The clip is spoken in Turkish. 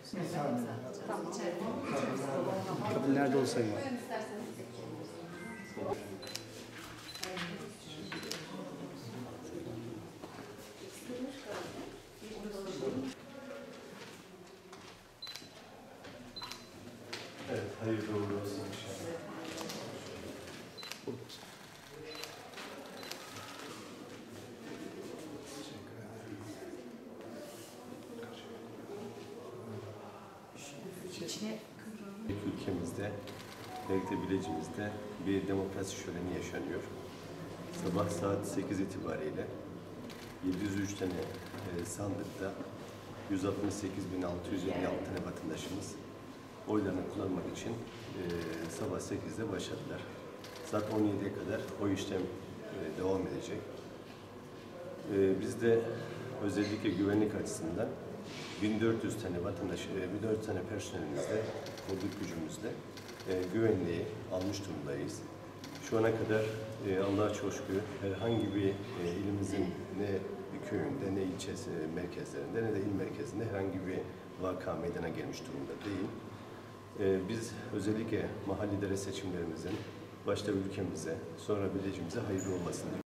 Tamam. Tabii nerede olsaydı. Evet, hayırlı uğurlu olsun inşallah. Ülkemizde, özellikle Bilecik'imizde bir demokrasi şöleni yaşanıyor. Sabah saat 8 itibariyle 703 tane sandıkta 168.656 tane vatandaşımız oylarını kullanmak için sabah 8'de başladılar. Saat 17'ye kadar o işlem devam edecek. Biz de özellikle güvenlik açısından 1400 tane vatandaş, 1400 tane personelimizle, kolluk gücümüzle güvenliği almış durumdayız. Şu ana kadar Allah'a çok şükür herhangi bir ilimizin ne bir köyünde, ne ilçesi merkezlerinde, ne de il merkezinde herhangi bir vaka meydana gelmiş durumda değil. Biz özellikle mahalli idare seçimlerimizin başta ülkemize, sonra Bilecik'imize hayırlı olmasını